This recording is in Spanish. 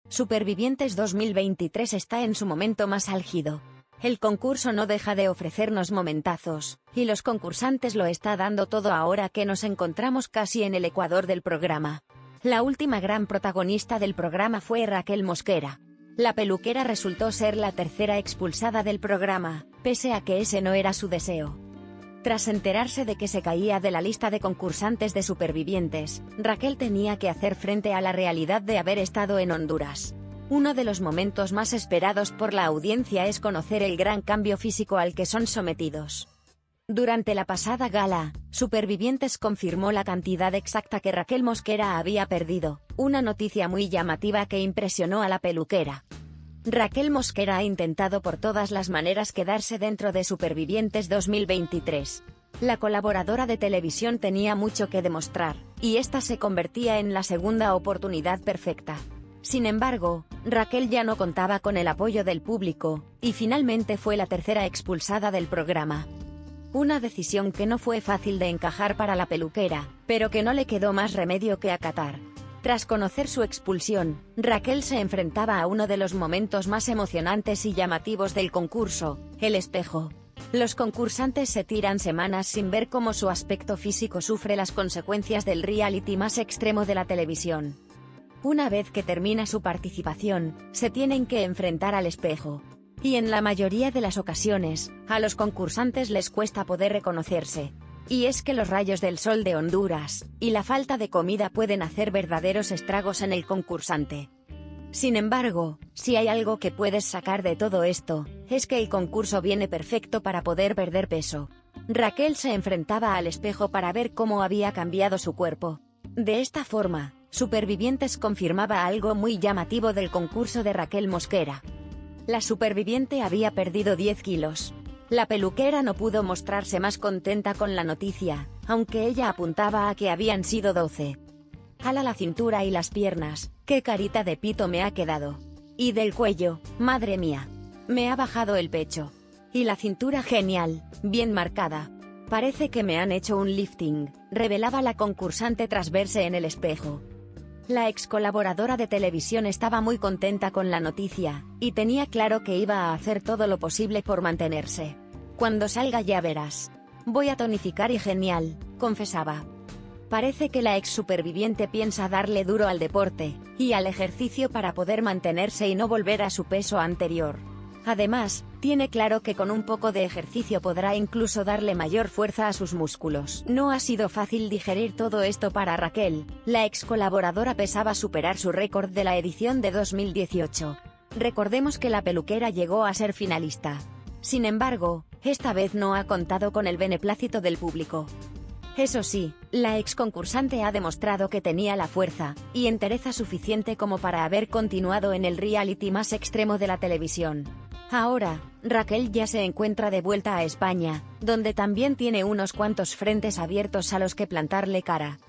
Supervivientes 2023 está en su momento más álgido. El concurso no deja de ofrecernos momentazos, y los concursantes lo está dando todo ahora que nos encontramos casi en el ecuador del programa. La última gran protagonista del programa fue Raquel Mosquera. La peluquera resultó ser la tercera expulsada del programa, pese a que ese no era su deseo. Tras enterarse de que se caía de la lista de concursantes de Supervivientes, Raquel tenía que hacer frente a la realidad de haber estado en Honduras. Uno de los momentos más esperados por la audiencia es conocer el gran cambio físico al que son sometidos. Durante la pasada gala, Supervivientes confirmó la cantidad exacta que Raquel Mosquera había perdido, una noticia muy llamativa que impresionó a la peluquera. Raquel Mosquera ha intentado por todas las maneras quedarse dentro de Supervivientes 2023. La colaboradora de televisión tenía mucho que demostrar, y esta se convertía en la segunda oportunidad perfecta. Sin embargo, Raquel ya no contaba con el apoyo del público, y finalmente fue la tercera expulsada del programa. Una decisión que no fue fácil de encajar para la peluquera, pero que no le quedó más remedio que acatar. Tras conocer su expulsión, Raquel se enfrentaba a uno de los momentos más emocionantes y llamativos del concurso, el espejo. Los concursantes se tiran semanas sin ver cómo su aspecto físico sufre las consecuencias del reality más extremo de la televisión. Una vez que termina su participación, se tienen que enfrentar al espejo. Y en la mayoría de las ocasiones, a los concursantes les cuesta poder reconocerse. Y es que los rayos del sol de Honduras, y la falta de comida pueden hacer verdaderos estragos en el concursante. Sin embargo, si hay algo que puedes sacar de todo esto, es que el concurso viene perfecto para poder perder peso. Raquel se enfrentaba al espejo para ver cómo había cambiado su cuerpo. De esta forma, Supervivientes confirmaba algo muy llamativo del concurso de Raquel Mosquera. La superviviente había perdido 10 kilos. La peluquera no pudo mostrarse más contenta con la noticia, aunque ella apuntaba a que habían sido 12. Ala la cintura y las piernas, qué carita de pito me ha quedado. Y del cuello, madre mía. Me ha bajado el pecho. Y la cintura genial, bien marcada. Parece que me han hecho un lifting, revelaba la concursante tras verse en el espejo. La ex colaboradora de televisión estaba muy contenta con la noticia, y tenía claro que iba a hacer todo lo posible por mantenerse. Cuando salga ya verás. Voy a tonificar y genial, confesaba. Parece que la ex superviviente piensa darle duro al deporte, y al ejercicio para poder mantenerse y no volver a su peso anterior. Además, tiene claro que con un poco de ejercicio podrá incluso darle mayor fuerza a sus músculos. No ha sido fácil digerir todo esto para Raquel. La ex colaboradora pesaba superar su récord de la edición de 2018. Recordemos que la peluquera llegó a ser finalista. Sin embargo, esta vez no ha contado con el beneplácito del público. Eso sí, la ex concursante ha demostrado que tenía la fuerza y entereza suficiente como para haber continuado en el reality más extremo de la televisión. Ahora, Raquel ya se encuentra de vuelta a España, donde también tiene unos cuantos frentes abiertos a los que plantarle cara.